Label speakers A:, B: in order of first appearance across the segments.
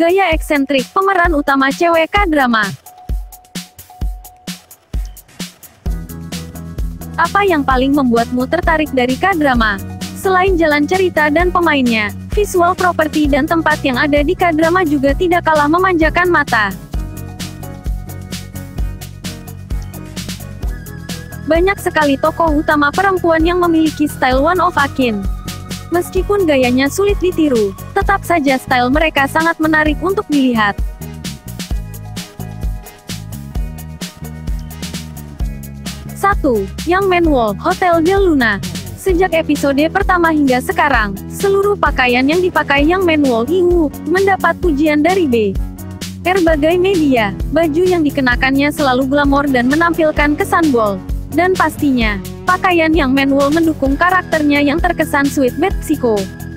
A: Gaya eksentrik pemeran utama cewek K-drama. Apa yang paling membuatmu tertarik dari K-drama? Selain jalan cerita dan pemainnya, visual properti dan tempat yang ada di K-drama juga tidak kalah memanjakan mata. Banyak sekali tokoh utama perempuan yang memiliki style one of a kind. Meskipun gayanya sulit ditiru, tetap saja style mereka sangat menarik untuk dilihat. Satu, Young Man Wolf, Hotel Del Luna. Sejak episode pertama hingga sekarang, seluruh pakaian yang dipakai Young Man Wolf mendapat pujian dari berbagai media. Baju yang dikenakannya selalu glamor dan menampilkan kesan bold. Dan pastinya, pakaian Young Man Wolf mendukung karakternya yang terkesan sweet but psycho.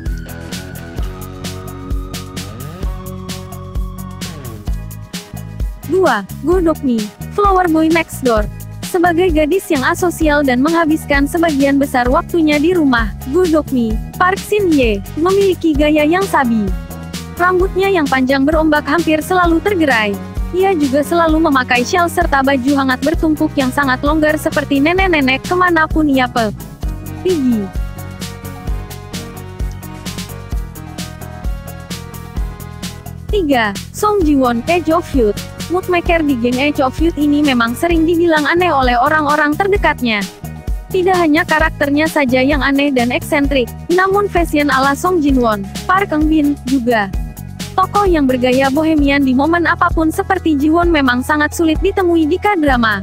A: Dua, Godok-mi, Flower Boy Next Door. Sebagai gadis yang asosial dan menghabiskan sebagian besar waktunya di rumah, Godok-mi, Park Shin-hye, memiliki gaya yang sabi. Rambutnya yang panjang berombak hampir selalu tergerai. Ia juga selalu memakai shawl serta baju hangat bertumpuk yang sangat longgar seperti nenek-nenek kemanapun ia pergi. 3. Song Ji-won, Age of Youth. Moodmaker di geng Age of Youth ini memang sering dibilang aneh oleh orang-orang terdekatnya. Tidak hanya karakternya saja yang aneh dan eksentrik, namun fashion ala Song Ji-won, Park Eun-bin, juga tokoh yang bergaya bohemian di momen apapun seperti Ji-won memang sangat sulit ditemui di K-drama.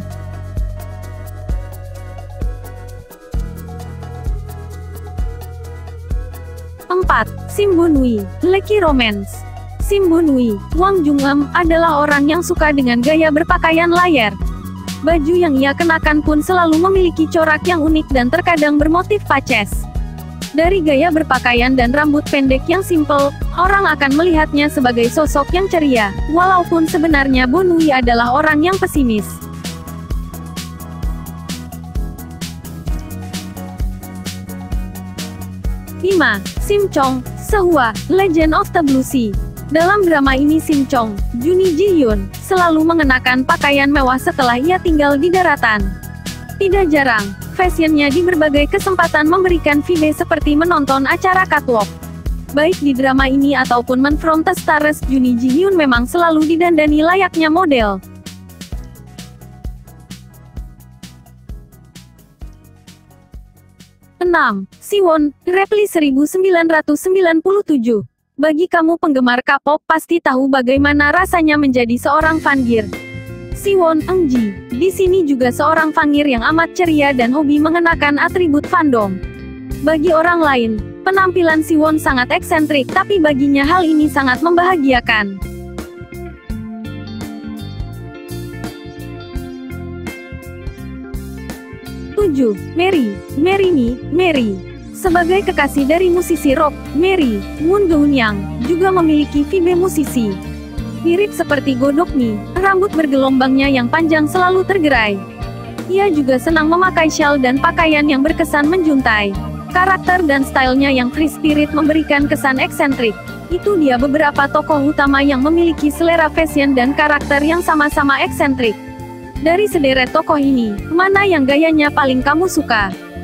A: Empat, Sim Bun-wi, Lucky Romance. Sim Bun-wi, Wang Jung-eum, adalah orang yang suka dengan gaya berpakaian layar. Baju yang ia kenakan pun selalu memiliki corak yang unik dan terkadang bermotif paces. Dari gaya berpakaian dan rambut pendek yang simpel, orang akan melihatnya sebagai sosok yang ceria, walaupun sebenarnya Bun-wi adalah orang yang pesimis. Lima, Sim Chong, Sehwa, Legend of the Blue Sea. Dalam drama ini Sim Chong, Juni Ji-hyun, selalu mengenakan pakaian mewah setelah ia tinggal di daratan. Tidak jarang, fashionnya di berbagai kesempatan memberikan vibe seperti menonton acara catwalk. Baik di drama ini ataupun Men from the Stars, Juni Ji-hyun memang selalu didandani layaknya model. Enam, Siwon, Reply 1997. Bagi kamu penggemar K-pop pasti tahu bagaimana rasanya menjadi seorang fangir. Siwon Eun-ji, di sini juga seorang fangir yang amat ceria dan hobi mengenakan atribut fandom. Bagi orang lain, penampilan Siwon sangat eksentrik, tapi baginya hal ini sangat membahagiakan. 7. Mary. Sebagai kekasih dari musisi rock, Mary, Moon Geun-yang, juga memiliki vibe musisi. Mirip seperti Godok-mi, rambut bergelombangnya yang panjang selalu tergerai. Ia juga senang memakai shawl dan pakaian yang berkesan menjuntai. Karakter dan stylenya yang free spirit memberikan kesan eksentrik. Itu dia beberapa tokoh utama yang memiliki selera fashion dan karakter yang sama-sama eksentrik. Dari sederet tokoh ini, mana yang gayanya paling kamu suka?